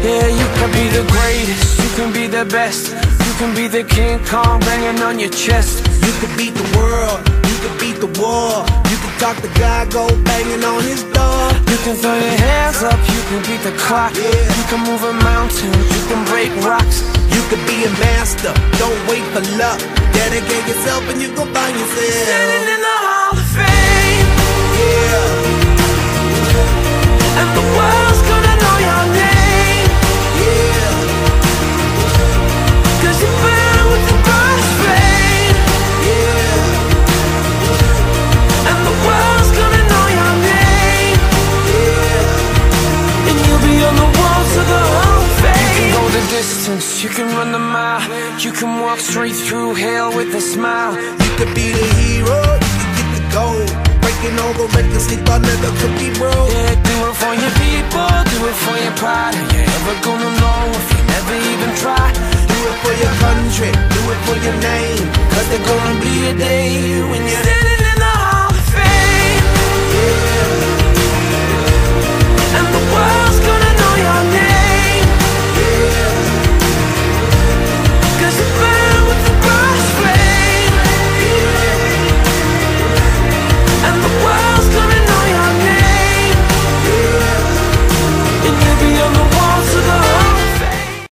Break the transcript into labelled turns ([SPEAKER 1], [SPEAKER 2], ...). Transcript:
[SPEAKER 1] Yeah, you can be the greatest, you can be the best, you can be the King Kong banging on your chest.
[SPEAKER 2] You can beat the world, you can beat the war, you can talk to God, go banging on his door.
[SPEAKER 1] You can throw your hands up, you can beat the clock. You can move a mountain, you can break rocks.
[SPEAKER 2] You can be a master, don't wait for luck. Dedicate yourself and you gon' find yourself
[SPEAKER 1] standing in the Hall of Fame.
[SPEAKER 2] Yeah.
[SPEAKER 1] And the world's gonna know your name.
[SPEAKER 2] Yeah.
[SPEAKER 1] Cause you burn with the brightest flame.
[SPEAKER 2] Yeah.
[SPEAKER 1] And the world's gonna know your name.
[SPEAKER 2] Yeah.
[SPEAKER 1] And you'll be on the walls of the Hall of Fame. You can go the distance, you can run the mile, you can walk straight through hell with a smile.
[SPEAKER 2] You could be the hero, you can get the gold, breaking all the records they thought never could be broke.
[SPEAKER 1] Yeah, do it for your people, do it for your pride. Are you ever gonna know if you never even try?
[SPEAKER 2] Do it for your country, do it for your name, cause there's gonna be a day when